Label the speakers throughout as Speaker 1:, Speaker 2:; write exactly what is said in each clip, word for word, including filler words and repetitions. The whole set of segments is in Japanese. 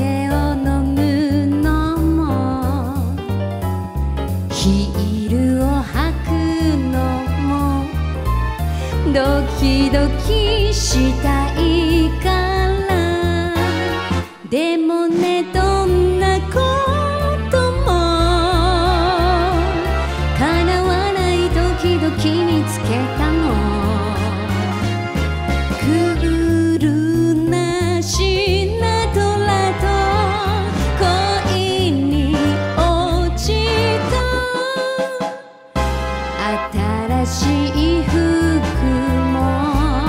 Speaker 1: 酒を飲むのもヒールを履くのもドキドキしたいからでもねどんなことも叶わない時々見つけたのクールなシナトラと恋に落ちた新しい服も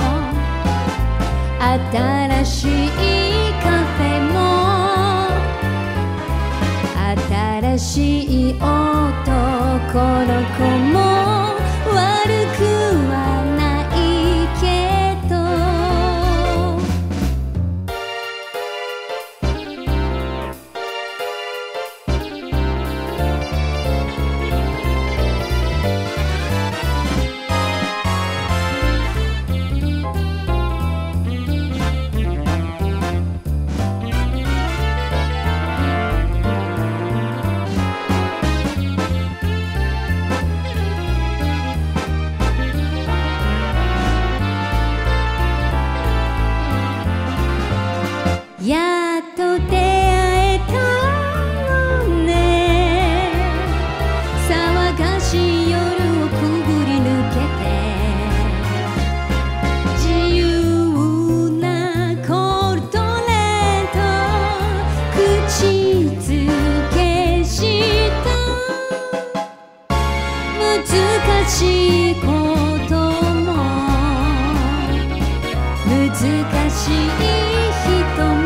Speaker 1: 新しいカフェも新しい男の子も悪くはないけどやっと出会えたのね騒がしい夜をくぐり抜けて自由なコルトレート口づけした難しいことも難しい人も